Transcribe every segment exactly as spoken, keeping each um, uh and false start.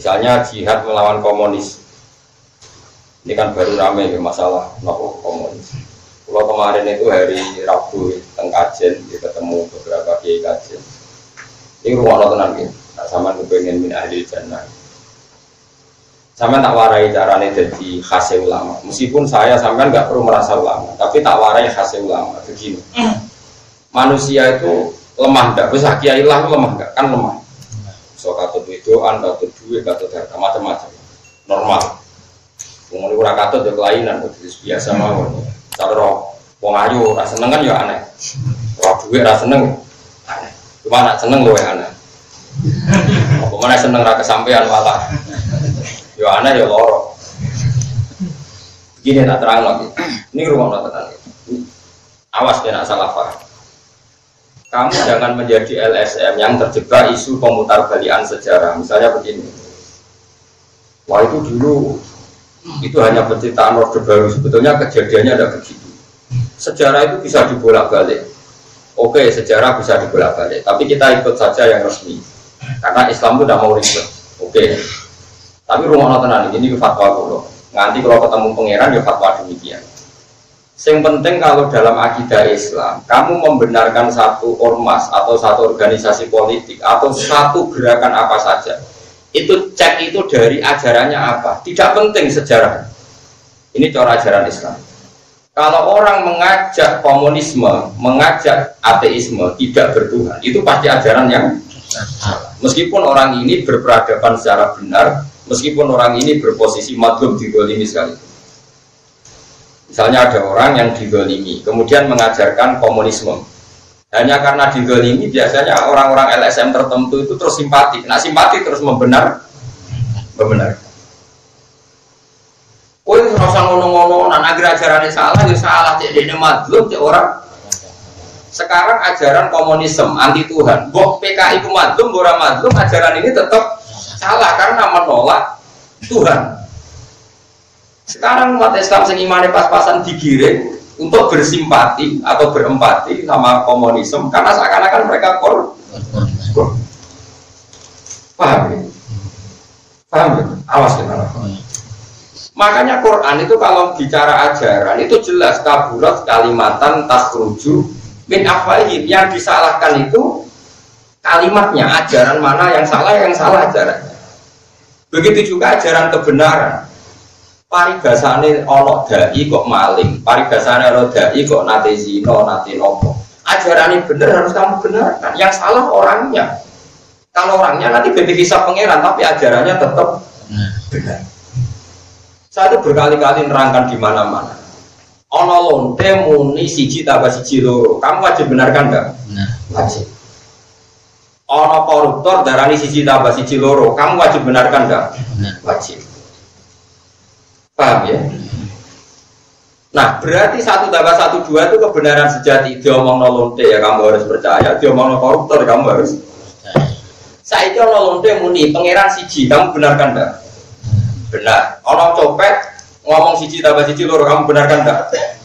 Misalnya jihad melawan komunis. Ini kan baru rame ya masalah nopo komunis. Kalau kemarin itu hari Rabu teng Kajen, ketemu beberapa kiai Kajen. Ini rumah tenang gitu. Nah, sama kepengen min ahli jannah. Sama tak warai caranya jadi khasnya ulama. Meskipun saya sampai nggak perlu merasa ulama, tapi tak warai khasnya ulama. Begini, manusia itu lemah nggak? Bisa kiai lah lemah nggak? Kan lemah. So katut widoan, katut duit, katut harta macam-macam. Normal. Mengenai kurang katut ya kelainan, biasa mawon. Cara wong ayu rasa seneng kan ya aneh. Kalau duit rasa seneng aneh. Cuma nak seneng loh ya aneh. Apa mana seneng rasa kesampean malah. Yo aneh yo loro. Begini tak terang lagi. Ini rumah nonton. Awas dia nak salah paham. Kamu jangan menjadi L S M yang terjebak isu pemutarbalikan sejarah. Misalnya begini. Wah itu dulu itu hanya penciptaan Orde Baru. Sebetulnya kejadiannya ada begitu. Sejarah itu bisa dibolak-balik. Oke, sejarah bisa dibolak-balik. Tapi kita ikut saja yang resmi. Karena Islam itu tidak mau ribet. Oke. Tapi rumah tenan ini fatwa kulo. Nanti kalau ketemu pangeran ya fatwa demikian. Yang penting kalau dalam akidah Islam, kamu membenarkan satu ormas atau satu organisasi politik atau satu gerakan apa saja, itu cek itu dari ajarannya apa. Tidak penting sejarah. Ini cara ajaran Islam. Kalau orang mengajak komunisme, mengajak ateisme, tidak bertuhan, itu pasti ajaran yang salah. Meskipun orang ini berperadaban secara benar, meskipun orang ini berposisi madhum digolimi sekali. Misalnya ada orang yang digolimi, kemudian mengajarkan komunisme. Hanya karena digolimi, biasanya orang-orang L S M tertentu itu terus simpati. Nah simpati terus membenar, membenar. Oh itu rasa ngono-ngono, nan agar ajarannya salah, ya salah. Jadi ini madhum, jadi orang. Sekarang ajaran komunisme anti Tuhan. Bok P K I itu madhum, orang madhum, ajaran ini tetap salah karena menolak Tuhan. Sekarang umat Islam sing imane pas-pasan digiring untuk bersimpati atau berempati sama komunisme karena seakan-akan mereka kor. Paham ya? Paham ya? Awas ya. Makanya Quran itu kalau bicara ajaran itu jelas kaburat kalimatan takhruju min afwahihim. Yang disalahkan itu kalimatnya, ajaran mana yang salah, yang salah ajarannya. Begitu juga ajaran kebenaran. Paribasane ono dai kok maling, paribasane ono dai kok nate zina, nate nopo. Ajarannya benar harus kamu benarkan. Yang salah orangnya. Kalau orangnya nanti beda kisah pangeran, tapi ajarannya tetap benar. Saya itu berkali-kali nerangkan di mana-mana. Ono lonte muni siji tambah siji loro. Kamu wajib benarkan enggak? Wajib. Ono koruptor darani siji tambah siji loro. Kamu wajib benarkan enggak? Wajib. Paham ya? Nah berarti satu tambah satu dua itu kebenaran sejati. Diomong nolonte ya kamu harus percaya. Diomong koruptor kamu harus percaya. Saya itu nolonte muni pangeran siji. Kamu benarkan enggak? Benar. Orang copet ngomong siji tambah siji loro. Kamu benarkan enggak?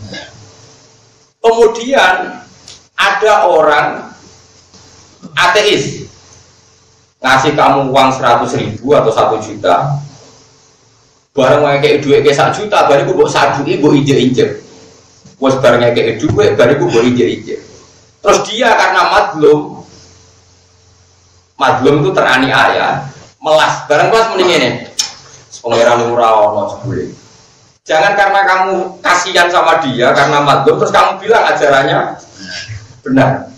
Kemudian ada orang ateis ngasih kamu uang seratus ribu atau satu juta. Barang kayak duit kayak satu juta, bariku buat satu ibu injek-injek. Bos barangnya kayak duit, bariku buat injek-injek. Terus dia karena madlum, madlum itu teraniaya, melas. Barang kelas mending ini, pengeran murah ono sebule. Jangan karena kamu kasihan sama dia karena madlum, terus kamu bilang ajarannya benar.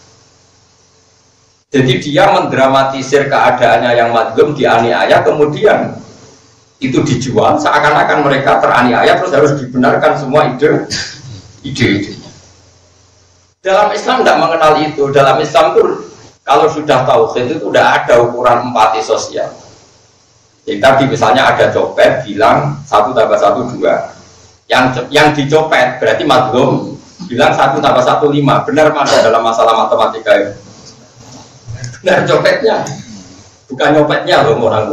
Jadi dia mendramatisir keadaannya yang madlum dianiaya, kemudian itu dijual seakan-akan mereka teraniaya terus harus dibenarkan semua ide ide-idenya. Dalam Islam tidak mengenal itu. Dalam Islam itu kalau sudah tauhid itu sudah ada ukuran empati sosial. Jadi tadi misalnya ada copet bilang satu tambah satu dua. Yang yang dicopet berarti madlum bilang satu tambah satu lima. Benar mana dalam masalah matematika itu? Benar copetnya, bukan nyopetnya loh orang.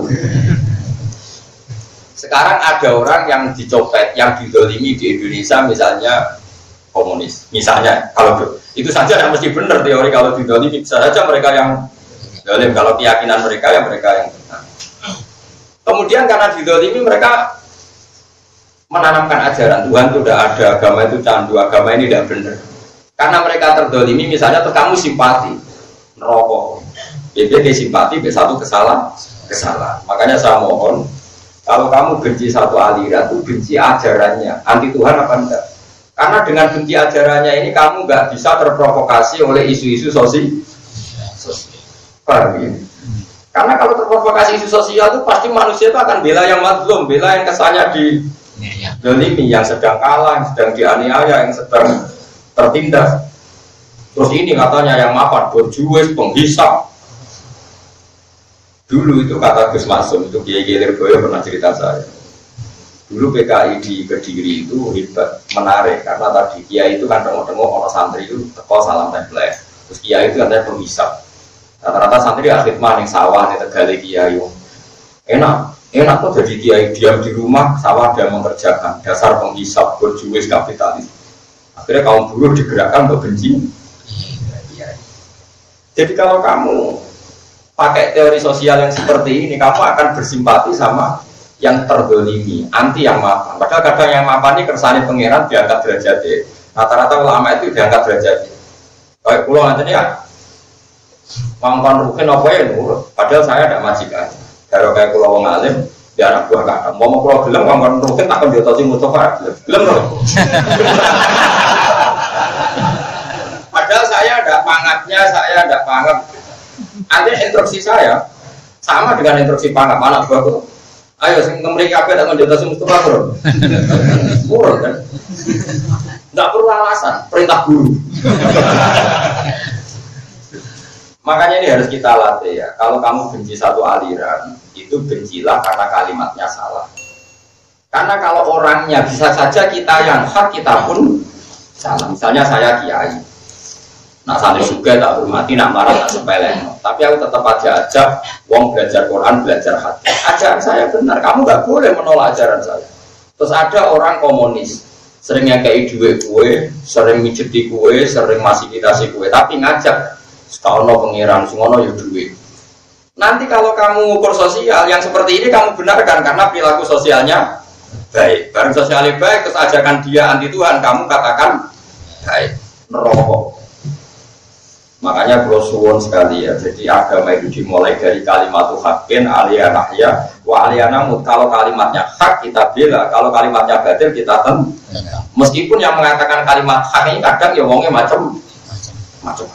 Sekarang ada orang yang dicopet, yang didolimi di Indonesia misalnya komunis, misalnya kalau itu saja tidak mesti benar teori kalau didolimi bisa saja mereka yang dolim, kalau keyakinan mereka yang mereka yang benar. Kemudian karena didolimi mereka menanamkan ajaran Tuhan itu tidak ada, agama itu candu, agama ini tidak benar. Karena mereka terdolimi, misalnya kamu simpati merokok, jadi dia simpati be satu kesalahan, kesalahan. Makanya saya mohon, kalau kamu benci satu aliran itu benci ajarannya, anti Tuhan apa enggak? Karena dengan benci ajarannya ini kamu nggak bisa terprovokasi oleh isu-isu sosial. Paham ya? Karena kalau terprovokasi isu sosial itu pasti manusia itu akan bela yang mazlum, bela yang kesannya di dolimi, yang sedang kalah, yang sedang dianiaya, yang sedang tertindas. Terus ini katanya yang mapan, berjuis, penghisap. Dulu itu kata Gus Maksum, itu Kiai Lirboyo pernah cerita saya. Dulu P K I di Kediri itu hebat, menarik, karena tadi Kiai itu kan tengok-tengok orang santri itu teko salam template. Terus Kiai itu katanya penghisap. Rata-rata santri akhir maning sawah di Tegali Kiai. Enak, enak kok jadi Kiai diam di rumah, sawah dia mengerjakan, dasar penghisap, berjuis, kapitalis. Akhirnya kaum buruh digerakkan untuk benci. Jadi kalau kamu pakai teori sosial yang seperti ini, kamu akan bersimpati sama yang terdolimi, anti yang mapan. Padahal kadang yang mapan ini kersane pangeran diangkat derajatnya. Rata-rata ulama itu diangkat derajatnya. Kayak pulau nanti ya, mangkon rukin apa ya nurut. Padahal saya ada majikan. Kalau kayak pulau wong alim, di anak buah kakak. Mau mau pulau bilang mangkon rukin takkan diotasi Mustafa. Belum loh. Padahal saya ada pangatnya, saya ada pangat. Artinya instruksi saya sama dengan instruksi pangat mana buahku. Ayo, sing mereka apa tak menjadi Mustafa bro. Murah kan? Tidak perlu alasan, perintah guru. Makanya ini harus kita latih ya. Kalau kamu benci satu aliran, itu bencilah karena kalimatnya salah. Karena kalau orangnya bisa saja kita yang hak, kita pun salah. Misalnya saya kiai. Nah santri juga tak hormati, nak marah tak sepele. Tapi aku tetap aja ajak wong belajar Quran, belajar hati. Ajaran saya benar, kamu nggak boleh menolak ajaran saya. Terus ada orang komunis, seringnya kayak duit kue, sering mijeti kue, sering masifikasi kue, tapi ngajak setaono pengiran, semono ya duit. Nanti kalau kamu ukur sosial yang seperti ini kamu benarkan karena perilaku sosialnya baik. Barang sosialnya baik, terus ajakan dia anti Tuhan, kamu katakan baik, neraka. Makanya kalau suwon sekali ya, jadi agama itu dimulai dari kalimat haqqin aliyana ya wa aliyana mut. Kalau kalimatnya hak kita bela, kalau kalimatnya batil kita tem. Meskipun yang mengatakan kalimat hak ini kadang ya wongnya macam macam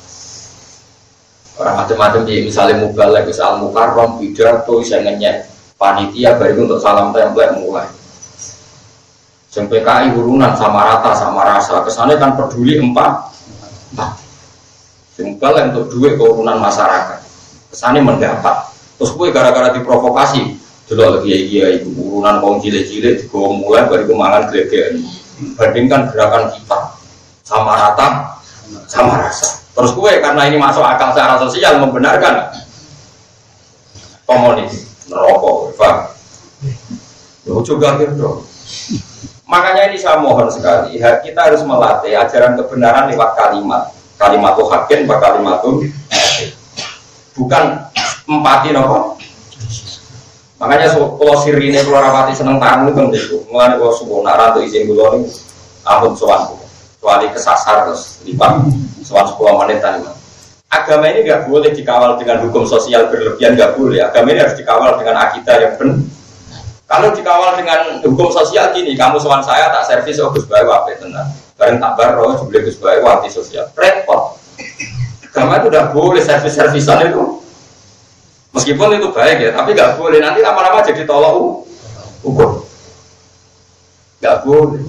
orang macam-macam di misalnya mubalek, misal mukarrom, pidato, saya ngenyek panitia baru untuk salam template mulai. Sampai P K I urunan sama rata sama rasa, kesannya kan peduli empat empat. Simpel untuk duit keurunan masyarakat, kesannya mendapat. Terus gue gara-gara diprovokasi, dulu lagi ya ibu urunan kaum cilik-cilik, gue mulai dari kemangan gregean. Bandingkan gerakan kita sama rata, sama rasa. Terus gue karena ini masuk akal secara sosial membenarkan komunis, nerokok, pak. Lo juga gitu. Makanya ini saya mohon sekali, kita harus melatih ajaran kebenaran lewat kalimat. Kalimat haqqin wa kalimatun bukan empati nopo. Makanya kalau sirine keluar rapati seneng tamu kan itu mulai kalau subuh nak rantu izin kula niku ampun sowan kecuali kesasar terus lipat sowan sepuluh menit tadi. Agama ini nggak boleh dikawal dengan hukum sosial berlebihan, nggak boleh. Agama ini harus dikawal dengan akidah yang benar. Kalau dikawal dengan hukum sosial gini, kamu sowan saya tak servis oh Gus bae wae tenan. Bareng tak baro jebule Gus bae anti sosial. Repot. Agama itu udah boleh servis-servisan itu. Meskipun itu baik ya, tapi nggak boleh nanti lama-lama jadi tolak ukur. Nggak boleh.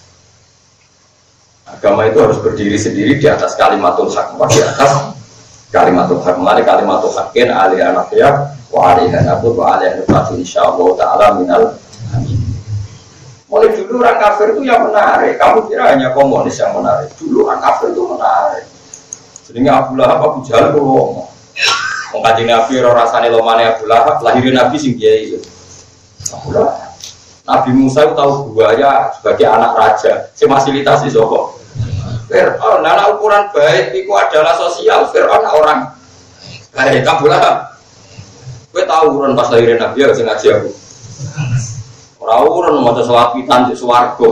Agama itu harus berdiri sendiri di atas kalimatul haq, di atas kalimatul haq. Mengenai kalimatul haqqin aliyana ya wa aliyana wa aliyana fa insyaallah taala minal amin. Mulai dulu orang kafir itu yang menarik. Kamu kira hanya komunis yang menarik? Dulu orang kafir itu menarik. Sehingga Abu Lahab, Abu Jahal itu ngomong. Mengkaji Nabi, rasanya lomane Abu Lahab, lahirin Nabi sing kiai itu. Abu Lahab. Nabi Musa itu tahu buaya sebagai anak raja. Si fasilitasi sopo. Fir'aun, nah ukuran baik itu adalah sosial. Fir'aun orang baik, Abu Lahab. Kowe tahu urun pas lahirin Nabi ya sing ngaji aku. Ora urun maca selawat pitan di swarga.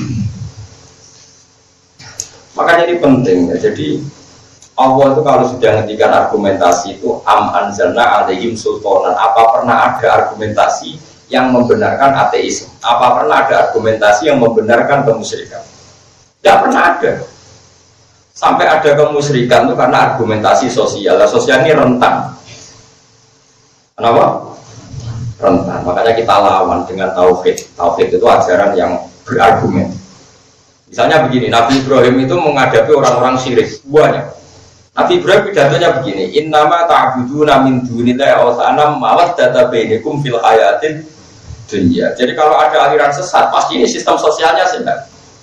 Makanya ini penting ya. Jadi Allah itu kalau sudah ngendikan argumentasi itu am anzalna alaihim sultanan. Apa pernah ada argumentasi yang membenarkan ateisme? Apa pernah ada argumentasi yang membenarkan kemusyrikan? Tidak pernah ada. Sampai ada kemusyrikan itu karena argumentasi sosial. Sosial ini rentan. Kenapa? Rentan. Makanya kita lawan dengan tauhid. Tauhid itu ajaran yang berargumen. Misalnya begini, Nabi Ibrahim itu menghadapi orang-orang syirik. Banyak. Nabi Ibrahim pidatonya begini, innama ta'buduna min dunillahi awthanam mawaddata bainakum fil hayatin dunya. Jadi kalau ada aliran sesat, pasti ini sistem sosialnya sehat.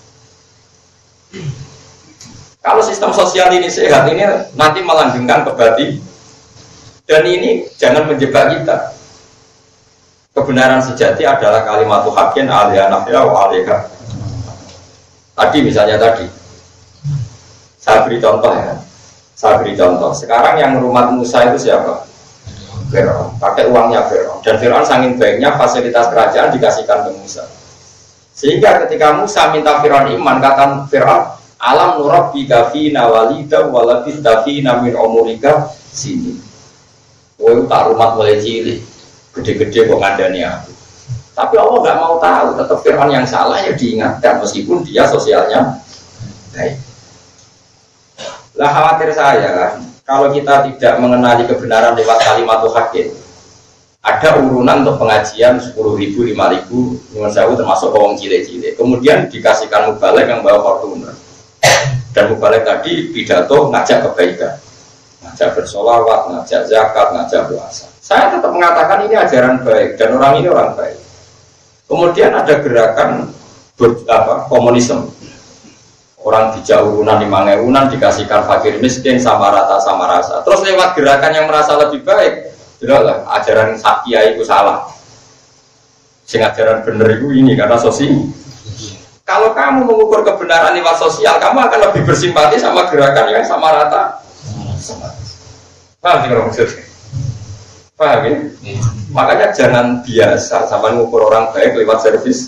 Kalau sistem sosial ini sehat, ini nanti melanggengkan kebati. Dan ini jangan menjebak kita. Kebenaran sejati adalah kalimat haqqin alaiha nafya wa alaiha. Tadi misalnya tadi, saya beri contoh ya. Saya beri contoh. Sekarang yang rumah Musa itu siapa? Fir'aun. Pakai uangnya Fir'aun. Dan Fir'aun saking baiknya fasilitas kerajaan dikasihkan ke Musa. Sehingga ketika Musa minta Fir'aun iman, kata Fir'aun, alam nurabbika fina walida walabista fina min umurika sini. Woy tak rumah mulai cilik, gede-gede kok ngandani aku. Tapi Allah nggak mau tahu. Tetap Fir'aun yang salah ya diingatkan meskipun dia sosialnya baik. Lah khawatir saya kalau kita tidak mengenali kebenaran lewat kalimat haqqin. Ada urunan untuk pengajian sepuluh ribu, lima ribu, nyuwun sewu termasuk wong cilik-cilik. Kemudian dikasihkan mubalek yang bawa Fortuner. Dan mubalek tadi pidato ngajak kebaikan. Ngajak bersolawat, ngajak zakat, ngajak puasa. Saya tetap mengatakan ini ajaran baik dan orang ini orang baik. Kemudian ada gerakan ber, apa, komunisme. Orang dijak urunan lima urunan dikasihkan fakir miskin sama rata sama rasa. Terus lewat gerakan yang merasa lebih baik, jelaslah ajaran Kiai itu salah. Sing ajaran bener itu ini karena sosial. Kalau kamu mengukur kebenaran lewat sosial, kamu akan lebih bersimpati sama gerakan yang sama rata. Paham sih kalau maksudnya? Paham ya? Makanya jangan biasa sama mengukur orang baik lewat servis.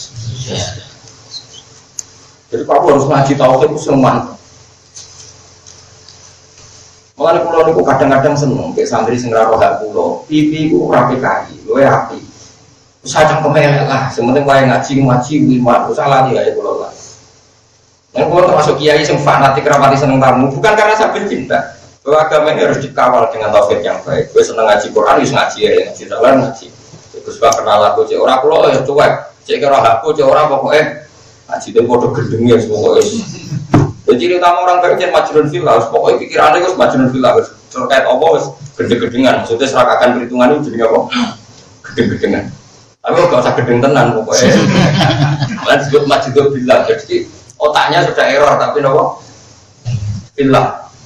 Jadi kamu harus ngaji tauhid itu semua. Mulane kula niku kadang-kadang seneng nek santri sing ra roh hak kula, pipi ku ora pekari, luwe api. Usah cangkem elek lah, sing penting wae ngaji ngaji lima, usah lali ae kula lah. Nek kula termasuk kiai sing fanatik rapati seneng tamu, bukan karena saya benci, Mbak. Bahwa agama ini harus dikawal dengan tauhid yang baik. Kowe seneng ngaji Quran wis ngaji ya, ngaji dalan ngaji. Terus bab kenal aku cek ora kula ya cuek, cek karo hakku cek ora pokoke ngaji itu bodoh gendengnya pokoknya. Jadi utama orang baik jangan majnun fillah, pokoknya pikirannya harus majnun fillah, terkait apa harus gede-gedengan. Maksudnya serakakan perhitungan itu jadi apa? Gede-gedengan. Tapi nggak usah gedeng tenan pokoknya. Kalian disebut majnun fillah, jadi otaknya sudah error tapi apa? Fillah.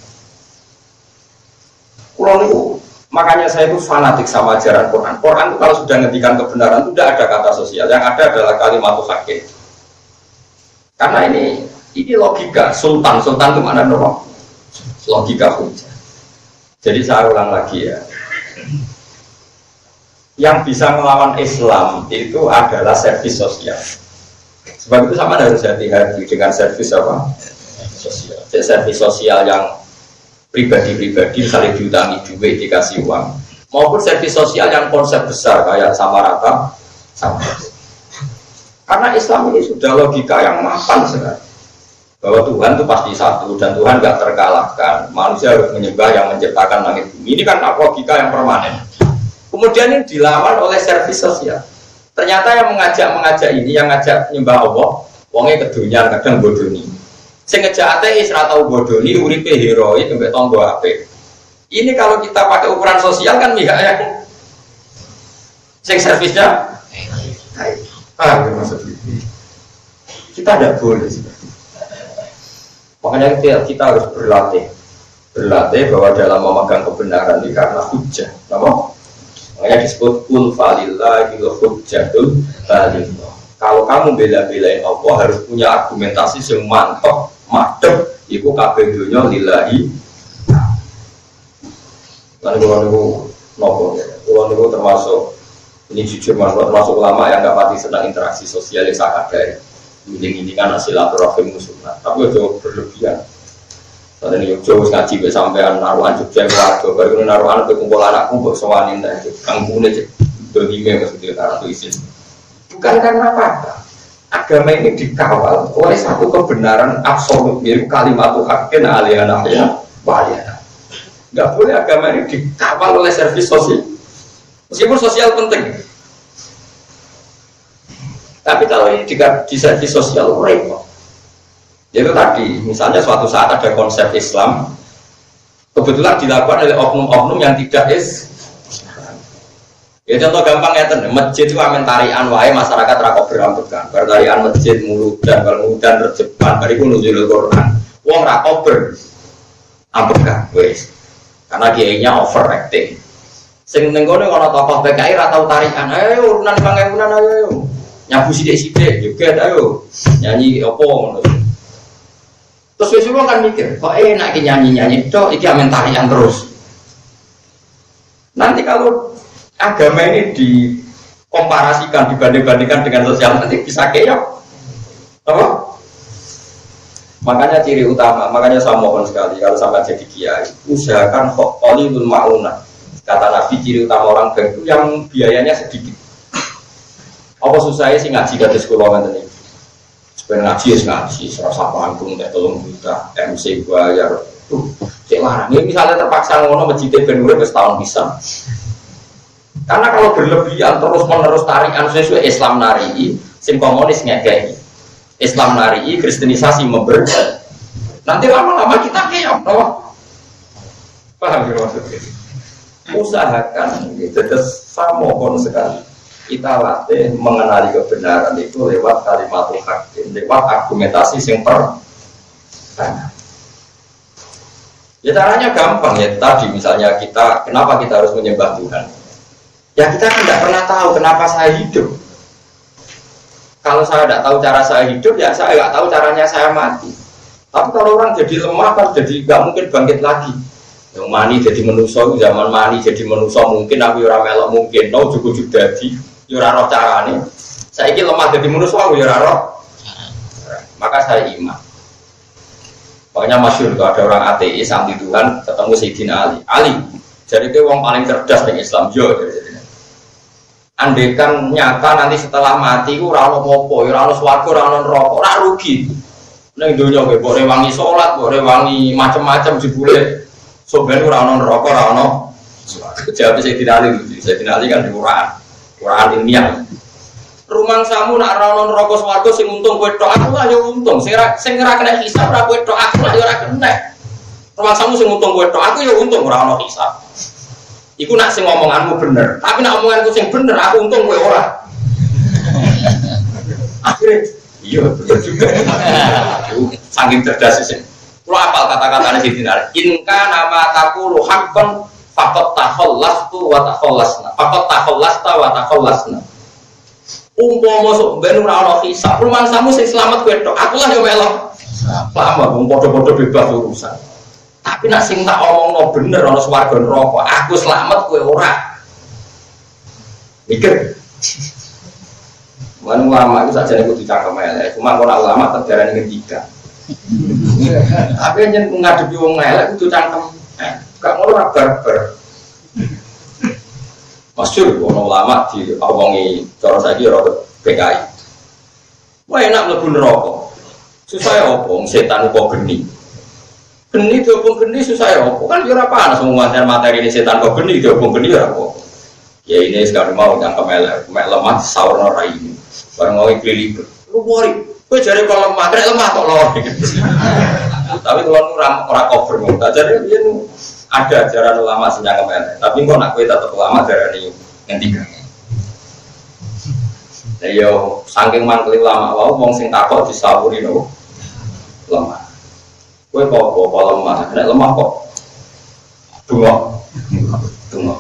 Kalau itu makanya saya itu fanatik sama ajaran Quran. Quran itu kalau sudah ngendikan kebenaran itu tidak ada kata sosial, yang ada adalah kalimat haqqin. Karena ini ini logika sultan, sultan itu mana normal? Logika hujah. Jadi saya ulang lagi ya. Yang bisa melawan Islam itu adalah servis sosial. Sebab itu sama harus hati-hati dengan servis apa? Sosial. Jadi servis sosial yang pribadi-pribadi misalnya diutangi duit dikasih uang, maupun servis sosial yang konsep besar kayak sama rata sama. Karena Islam ini sudah logika yang mapan sekali bahwa Tuhan itu pasti satu dan Tuhan nggak terkalahkan. Manusia harus menyembah yang menciptakan langit bumi. Ini kan logika yang permanen. Kemudian ini dilawan oleh servis sosial. Ternyata yang mengajak-mengajak ini, yang ngajak menyembah Allah, wongnya kedunian kadang bodoni. Sing ngejak ateis ra tau bodoni, uripe heroik mbek tanggo apik. Ini kalau kita pakai ukuran sosial kan mihak ya. Sing servisnya baik. Ah, maksudnya kita tidak boleh seperti itu. Makanya kita, kita harus berlatih berlatih bahwa dalam memegang kebenaran ini karena hujah, apa? Makanya disebut kul falillahil hujjatul baligh. Kalau kamu bela-belain Allah harus punya argumentasi yang mantap, madep, iku kabeh dunya lillahi. Lan kula niku nopo Kalau niku termasuk ini jujur termasuk ulama yang nggak pati senang interaksi sosial yang sangat dari ini kan silaturahim musuhnya, tapi itu berlebihan. Saat ini Jogja ngaji be sampean naruhan Jogja warga, baru naruhan ke kumpul anakku buat sewanin tadi, kampungnya cek dohime maksudnya karena itu isin. Bukan karena apa? Agama ini dikawal oleh satu kebenaran absolut, yaitu kalimat haqqin aliyana ya waliyana. Nggak boleh agama ini dikawal oleh servis sosial, meskipun sosial penting. Tapi kalau ini di, di servis sosial repot. Itu tadi, misalnya suatu saat ada konsep Islam, kebetulan dilakukan oleh oknum-oknum yang tidak is. Ya contoh gampang ya, masjid itu amen tarian wae masyarakat rakok berambekan, bertarian masjid muludan, muludan rejepan, bariku nuzulul Quran. Wong rakok berambekan, wes. Karena kiainya overacting. Sing ning kene ana tokoh P K I ra tau tarian, ayo urunan pangemunan ayo. Nyabu sidik-sidik juga ayo nyanyi apa ngono. Terus wis kan mikir, kok enak ki nyanyi-nyanyi tok iki amen tarian terus. Nanti kalau agama ini dikomparasikan dibanding-bandingkan dengan sosial nanti bisa keok. Apa? Makanya ciri utama, makanya saya mohon sekali kalau sampai jadi kiai, usahakan qalilul ma'unah. Kata Nabi ciri utama orang baik itu yang biayanya sedikit. Apa susahnya sih ngaji ke sekolah nanti? Sebenarnya ngaji ya ngaji, serasa panggung teh tolong juta, M C bayar, tuh cek larang. Ini misalnya terpaksa ngono masjidnya ben urip setahun bisa. Karena kalau berlebihan terus menerus tarikan sesuai Islam nari, sing komunis ngekei, Islam nari, Kristenisasi member. Nanti lama-lama kita keok, no? Paham ya maksudnya? Usahakan, gitu. Terus saya mohon sekali. Kita latih mengenali kebenaran itu lewat kalimat haqqin, lewat argumentasi yang pertama. Ya caranya gampang ya tadi misalnya kita kenapa kita harus menyembah Tuhan? Ya kita kan tidak pernah tahu kenapa saya hidup. Kalau saya tidak tahu cara saya hidup ya saya nggak tahu caranya saya mati. Tapi kalau orang jadi lemah kan jadi nggak mungkin bangkit lagi. Yang mani jadi manusia, zaman mani jadi manusia mungkin tapi orang melok mungkin, no cukup jadi. Yura roh carane. Saiki lemah jadi manusia aku yura roh. Maka saya iman. Pokoknya masyhur kalau ada orang ateis anti Tuhan ketemu Sayyidina Ali. Ali, jadi dia orang paling cerdas dengan Islam yo. Andaikan nyata nanti setelah mati ku ora ono apa, ora ono swarga, ora ono neraka, ora rugi. Ning donya kowe mbok rewangi salat, mbok rewangi macam-macam jebule. Soben ora ono neraka, ora ono swarga. Jawab Sayyidina Ali, Sayyidina Ali kan di Quran. Quran ilmiah. Rumang samu nak rono neraka swarga sing untung kowe tok aku lah yo untung. Sing ora sing ora kena hisab ora kowe tok aku lah yo ora kena. Rumang samu sing untung kowe tok aku yo untung ora ono hisab. Iku nak sing ngomonganmu bener. Tapi nak omonganku sing bener aku untung kowe ora. Akhirnya iya betul juga. Saking cerdas sih. Kulo apal kata-katane Sayyidina Inka nama taqulu haqqan Fakot takhollastu wa takhollasna. Fakot takhallasta wa takhollasna. Umpama sok ben ora ana hisab, rumangsamu sing selamat kowe tok. Aku lah yo melok. Lama wong padha-padha bebas urusan. Tapi nek sing tak omongno bener ana swarga neraka, aku selamat kowe ora. Mikir. Wan ulama itu sajane kudu cangkem elek. Cuma ora ulama terjarane ketiga. Tapi yen ngadepi wong elek kudu cangkem. Gak ngono ora barbar. Masyhur ono ulama di omongi cara saiki ora P K I. Wah enak mlebu neraka. Susah ya opo setan kok geni. Geni diopong geni susah ya opo kan yo ora panas ngomongane materi ini setan kok geni diopong geni ora opo. Ya ini sekarang mau nyangkem elek, mek lemah saurna ra ini. Bareng mau iki lu wori. Kowe jare kok lemah, nek lemah kok lor. Tapi kalau ora ora cover mung tak jare yen ada ajaran ulama senjang kemen, tapi kok nak kue tetap ulama darani ngendikan. Nah yo saking mangkeli ulama wau wong sing takok disawuri no lemah. Kue kok kok lemah, nek lemah kok dungok, dungok.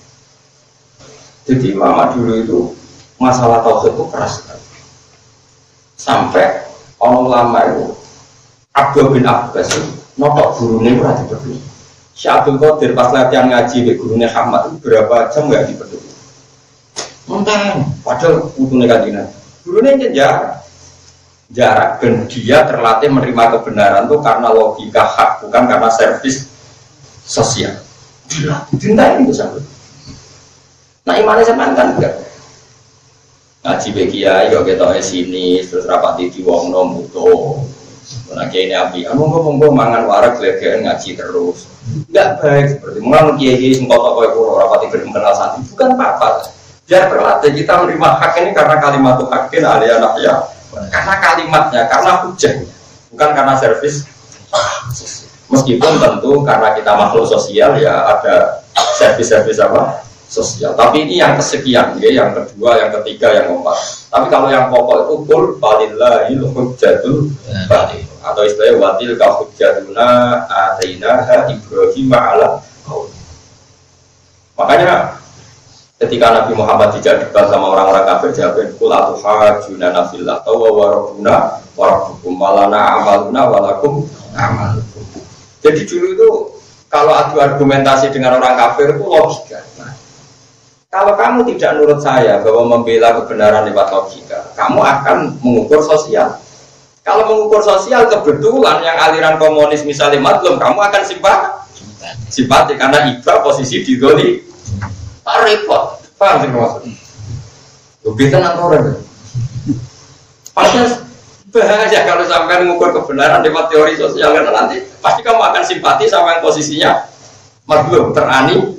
Jadi ulama dulu itu masalah tauhid itu keras sekali. Sampai orang ulama itu Abdul bin Abbas notok gurunya itu rada berbeda. Syekh Abdul Qadir pas latihan ngaji di gurunya Ahmad itu berapa jam nggak dipeduli. Mentang, padahal utuhnya kajian. Gurunya jarak, jarak dan dia terlatih menerima kebenaran itu karena logika hak, bukan karena servis sosial. Cinta ini bisa. Nah imannya sama kan enggak. Ngaji bekia, yo kita sini terus rapati di wong nom butuh. Nah kiai ini api, anu ngomong mangan warak legean ngaji terus. Enggak baik seperti mengang kiai singkot toko itu rapati kenal santri bukan apa-apa. Biar terlatih kita menerima hak ini karena kalimat hakin aliyah ya, karena kalimatnya, karena hujahnya, bukan karena servis. Meskipun tentu karena kita makhluk sosial ya ada servis-servis apa sosial. Tapi ini yang kesekian, ya, yang kedua, yang ketiga, yang keempat. Tapi kalau yang pokok itu kul walillahil hujjatul baligh atau istilahnya watil ka hujjatuna atainaha Ibrahim ala qaum. Makanya ketika Nabi Muhammad dijadikan sama orang-orang kafir, jawabin kul atuhajuna nafillah tawa warabuna warabukum malana amaluna walakum amalukum. Jadi dulu itu kalau adu argumentasi dengan orang kafir itu logika. Nah, kalau kamu tidak nurut saya bahwa membela kebenaran lewat logika, kamu akan mengukur sosial. Kalau mengukur sosial kebetulan yang aliran komunis misalnya madlum, kamu akan simpati, simpati karena iba posisi di doli. Pak repot, paham sih maksudnya? Lebih tenang orang. Padahal bahaya kalau sampai mengukur kebenaran lewat teori sosial karena nanti pasti kamu akan simpati sama yang posisinya madlum, terani.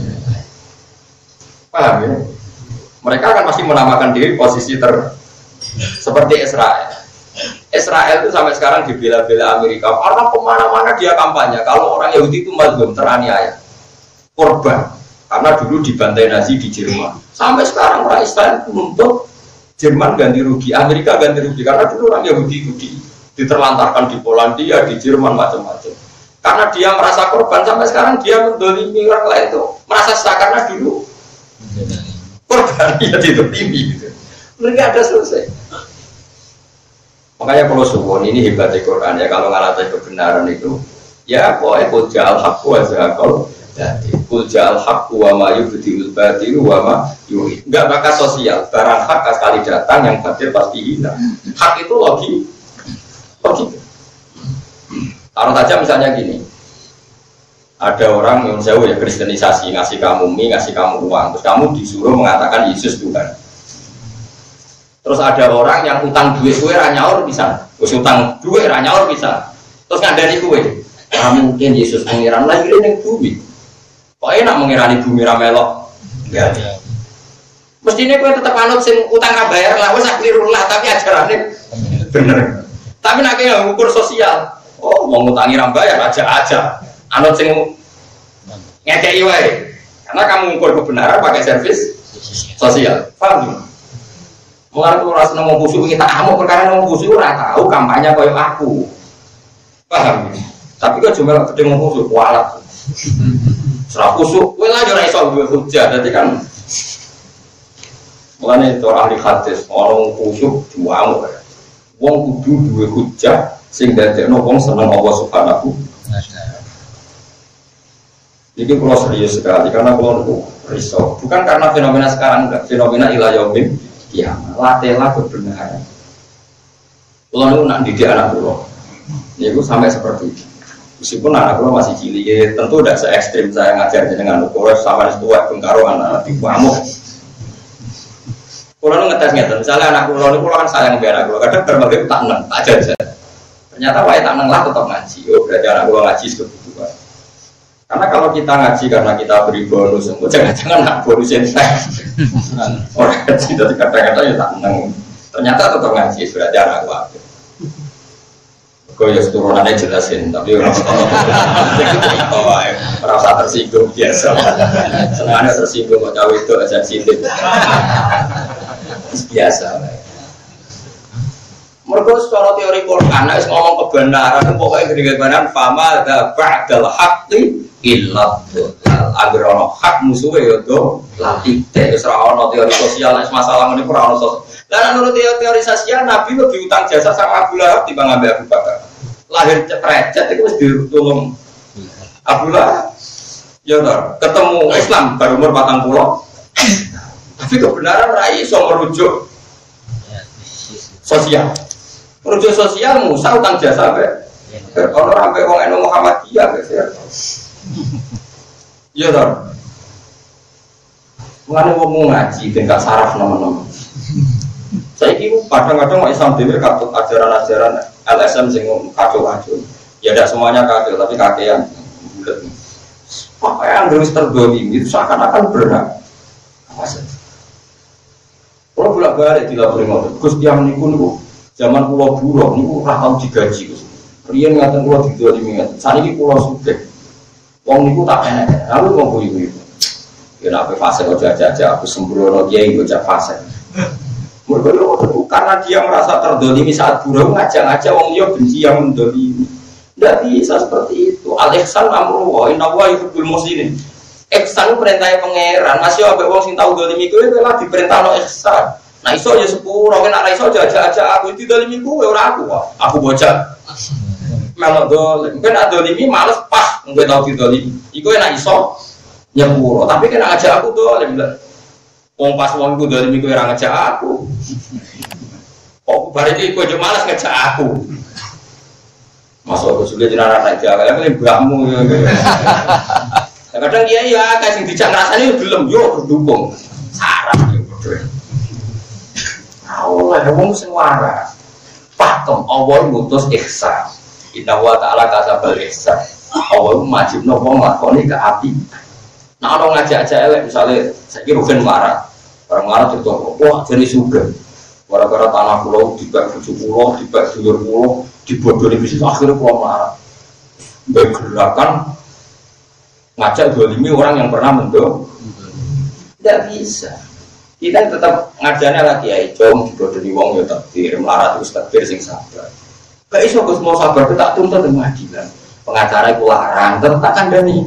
Paham ya? Mereka akan pasti menamakan diri posisi ter seperti Israel. Israel itu sampai sekarang dibela-bela Amerika karena kemana-mana dia kampanye kalau orang Yahudi itu madlum, teraniaya, korban. Karena dulu dibantai Nazi di Jerman. Sampai sekarang orang Israel menuntut Jerman ganti rugi, Amerika ganti rugi. Karena dulu orang Yahudi itu diterlantarkan di Polandia, di Jerman, macam-macam. Karena dia merasa korban, sampai sekarang dia mendolimi orang lain itu merasa sah karena dulu korban dia didolimi. Gitu. Mereka ada selesai. Makanya kalau suwon ini hebatnya Quran ya, kalau ngalatai kebenaran itu ya pokoknya kujal al-haqqa wa zahaqal jadi kujal al-haqqa wa ma yubdiul batil wa ma yuhid. Enggak bakal sosial, barang hak sekali datang yang batil pasti hilang. Hak itu logi logi. Taruh saja misalnya gini, ada orang yang jauh ya kristenisasi, ngasih kamu mie, ngasih kamu uang, terus kamu disuruh mengatakan Yesus Tuhan. Terus ada orang yang utang duit kue ranyaur bisa, terus utang duit ranyaur bisa, terus ngandani kue. Nah, mungkin Yesus mengiran lagi ini bumi. Kok enak mengirani bumi ramelok? Enggak. Mestinya kue tetap anut sing utang rabayar lah, wes keliru lah, tapi ajarannya bener. Tapi nak kayak ngukur sosial, oh mau ngutangi rabayar aja aja, anut sing ngekei wae. Karena kamu ngukur kebenaran pakai servis sosial, paham? Mengenai kalau rasa ngomong busuk kita amuk perkara ngomong busuk ora tahu kampanye koyo aku. Paham? Tapi kok cuma gede ngomong busuk kualat. Serah busuk, kowe lah ora iso duwe hujah dadi kan. Mulane itu ahli hadis orang busuk diamuk. Wong kudu duwe hujah sing dadekno wong seneng Allah Subhanahu wa taala. Ini kalau serius sekali karena kalau itu risau bukan karena fenomena sekarang enggak, fenomena ilayobim ya, latihlah kebenaran. Kalau itu nak didik anak pulau, ya itu sampai seperti itu. Meskipun anak pulau masih cilik, ya, tentu tidak se ekstrim saya ngajar dengan pulau sama setua bengkaro anak di kamu. Pulau itu ngetes ngetes, misalnya anak pulau itu pulau kan sayang biar anak pulau, kadang berbagai tak neng, tak jajan. Ternyata wae tak neng lah tetap ngaji. Oh berarti anak pulau ngaji kebutuhan. Karena kalau kita ngaji karena kita beri bonus, jangan-jangan nak bonus yang saya orang ngaji dari kata-kata ya tak menang. Ternyata tetap ngaji berarti anak wakil. Kau ya seturunannya jelasin, tapi orang tua merasa tersinggung biasa. Senangnya tersinggung macam itu aja sidik biasa. Mereka secara teori Quran, nek ngomong kebenaran, pokoknya kebenaran fama ada ba'dal haqqi illa dolal. Agar ono hak musuhe yo do latih. Wis ora ono teori sosial nek masalah ngene ora ono sosial. Lah menurut teori sosial Nabi lebih utang jasa sama Abu Lahab dibanding Abu Bakar. Lahir ceprecet itu wis ditulung Abu Lahab. Ya toh, ketemu Islam baru umur patang puluh. Tapi kebenaran rai iso merujuk sosial. Merujuk sosial Musa utang jasa be. Ono sampai wong eno Muhammadiyah guys ya. Ya toh. Mulane wong ngaji ben gak saraf nom-nom. Saiki kadang-kadang Islam dhewe katut ajaran-ajaran L S M sing kacau-kacau. Ya tidak semuanya kacau tapi kakean bulat. Apa yang terus terdolimi itu seakan-akan berat. Apa sih? Kalau bolak balik tidak beringat, Gus tiang niku niku zaman pulau buruh niku rakam digaji Gus. Rian ngatain pulau didolimi ngatain. Saat ini pulau sudah. Wong niku tak enak. Lalu mau bui-bui. Ya nape fase kau jaja-jaja aku sembrono dia ikut jaga fase. Karena dia merasa terdolimi saat buruh ngajak-ngajak wong dia benci yang mendolimi. Tidak bisa seperti itu. Al-ihsan amru wa inna wa yuhibbul muhsinin. Ihsan perintahnya pangeran. Masih ambek wong sing tau dolimi kowe malah diperintahno ihsan. Nah iso ya sepuro, nek ora iso aja-aja aku didolimi kowe ora aku kok. Aku bocah. Melok dolim. Ben dolimi males pas kowe tau didolimi. Iku nek iso nyepuro, tapi kena ngajak aku dolim. Wong pas wong iku dolimi kowe ora ngajak aku. Kok bare iki kowe yo males ngajak aku. Masuk ke sulit jenara naik jaga, yang ini mbakmu ya. Kadang dia ya, kayak sing dijak ngerasanya belum, yo berdukung. Sarap ya berdua. Allah, kamu sing waras. Pakem, Allah ngutus ihsan. Inna wa ta'ala kasabal ihsan. Allah majib nopong lakoni ke api. Nah orang ngajak-ajak elek, misalnya saya kira Rugen marah. Orang marah itu, wah jadi suga. Gara-gara tanah pulau, dibak bujuk pulau, dibak dulur pulau, dibodoh di bisnis, akhirnya pulau marah. Bergerakan ngajak dolimi orang yang pernah mendok. Tidak bisa. Kita tetap ngajarnya lagi ya, jom dibodoh di wong ya takdir, marah terus takdir sing sabar. Gak iso Gus mau sabar, kita tuntut dengan pengadilan. Pengacara itu larang, tetap kandani.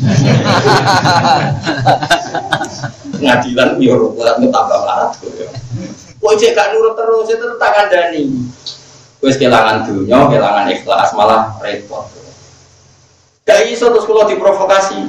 Pengadilan biar buatmu tambah marah. Kok cek gak nurut terus itu tetap kandani. Wis kelangan dunia, kelangan ikhlas malah repot. Gak iso terus kalau diprovokasi.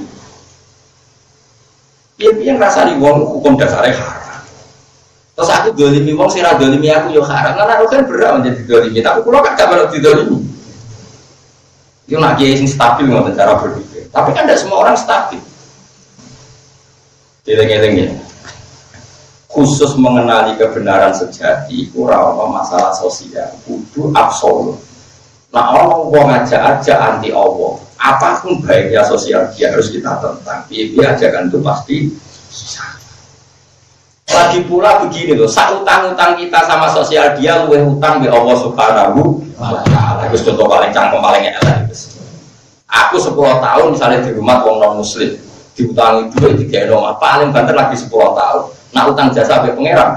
Piye-piye ngrasani wong hukum dasare haram. Terus aku dolimi wong sira dolimi aku yo haram. Karena aku kan berat menjadi dolimi, tapi kula kan gak perlu didolimi. Yo nak kiai sing stabil ngoten cara berpikir. Tapi kan tidak semua orang stabil. Eling-eling ya. Khusus mengenali kebenaran sejati, ora ana masalah sosial, kudu absolut. Nah, orang wong ngajak-ajak anti Allah, apapun baiknya sosial dia harus kita tentang. Dia ajakan itu pasti susah. Lagi pula begini loh, sak utang-utang kita sama sosial dia luwih utang di Allah Subhanahu wa taala. Wis contoh paling cangkem paling elek. Aku sepuluh tahun misalnya di rumah wong non muslim, diutangi duit tiga nomor paling banter lagi sepuluh tahun. Nah utang jasa sampai pangeran.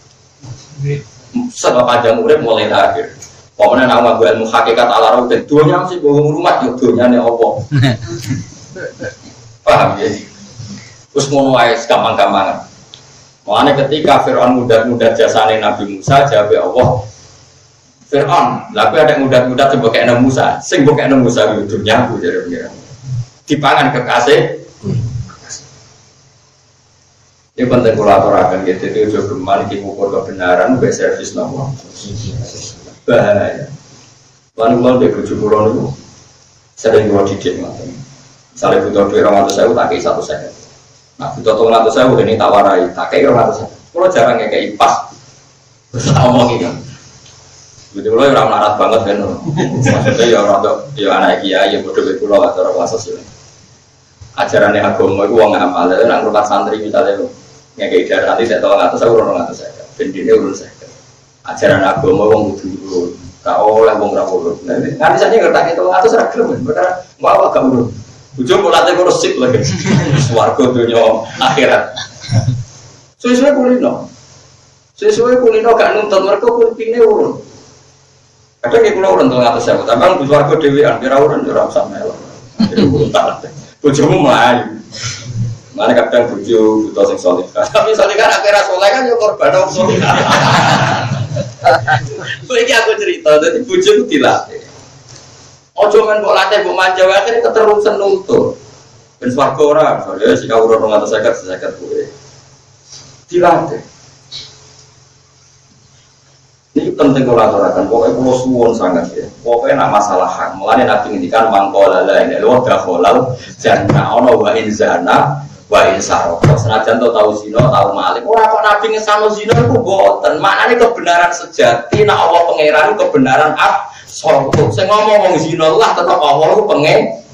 Setelah panjang urip mulai akhir. Pokoknya nama gue ilmu hakikat ala roh dan dunia masih bangun rumah ya dunia nih Allah. Paham ya? Terus mau nuais gampang-gampangan. Makanya ketika Fir'aun mudah-mudah jasane Nabi Musa jawab Allah. Fir'aun, lalu ada yang mudah-mudah coba kayak Nabi Musa, sing kayak Nabi Musa itu dunia aku jadi pengiran. Dipangan kekasih. Ini penting kolaborasi gitu itu juga kemana kita ukur kebenaran be servis nomor. Bahaya. Lalu kalau dia bujuk pulau itu sering gua didik macam. Misalnya butuh dua ratus saya tak kei satu saya. Nah butuh dua ratus saya ini tawarai tak kei dua ratus saya. Kalau jarang kayak pas, terus ngomong gitu. Jadi pulau orang larat banget kan. Maksudnya ya orang tuh ya anak kiai ya bodoh betul pulau atau orang sosial. Ajarannya agama itu uang amal. Lalu nak rumah santri misalnya kayak darah nanti saya tahu nggak saya urun nggak saya. Bendine urun saya. Ajaran agama wong kudu gak oleh wong ra urut. Nanti saja ngerti itu atus ra gelem, perkara mau agak urut. Ujung kok late karo sik lagi. Swarga donya akhirat. Suwe-suwe kulino. Suwe-suwe kulino gak nuntut mergo kulpine urun. Kadang iki kula urun tolong atus sewu, tambang di swarga dhewean ora urun ora usah melo. Jadi urun tak. Bojomu mlayu. Mana kadang bojo buta sing saleh. Tapi saleh kan akhirat saleh kan yo korban opo. Lagi aku cerita, jadi bujuk itu dilatih. Ojo men kok latih, kok manja, akhirnya keterusan nuntut. Ben swarga ora, ya sing kawula rong atus seket seket kuwi. Dilatih. Ini penting kalau aturakan, pokoknya kalau suwon sangat ya. Pokoknya nak masalah hak, mulanya Nabi ngintikan mangkola lain, lo dah kolal, jana ono wa inzana, wa insaroko. Senajan to tahu zino, tahu malik. Orang kok Nabi ngesano zino itu boten. Maknanya kebenaran sejati, nak Allah pangeran kebenaran ab. Sorok. Saya ngomong ngomong zino lah, tetap Allah itu pengen.